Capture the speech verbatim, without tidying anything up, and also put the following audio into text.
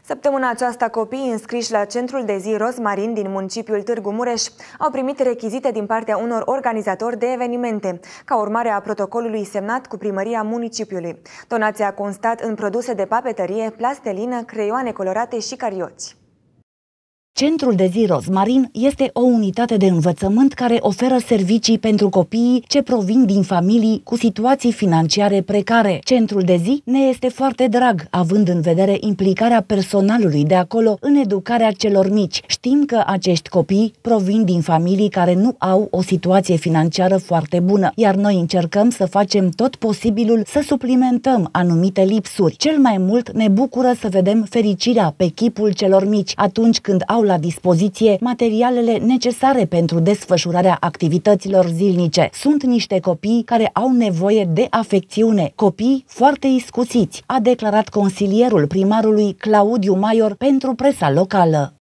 Săptămâna aceasta, copiii înscriși la Centrul de zi Rozmarin din municipiul Târgu Mureș au primit rechizite din partea unor organizatori de evenimente, ca urmare a protocolului semnat cu primăria municipiului. Donația a constat în produse de papetărie, plastelină, creioane colorate și carioți. Centrul de zi Rozmarin este o unitate de învățământ care oferă servicii pentru copiii ce provin din familii cu situații financiare precare. Centrul de zi ne este foarte drag, având în vedere implicarea personalului de acolo în educarea celor mici. Știm că acești copii provin din familii care nu au o situație financiară foarte bună, iar noi încercăm să facem tot posibilul să suplimentăm anumite lipsuri. Cel mai mult ne bucură să vedem fericirea pe chipul celor mici atunci când au la dispoziție materialele necesare pentru desfășurarea activităților zilnice. Sunt niște copii care au nevoie de afecțiune, copii foarte iscusiți, a declarat consilierul primarului Claudiu Maior pentru presa locală.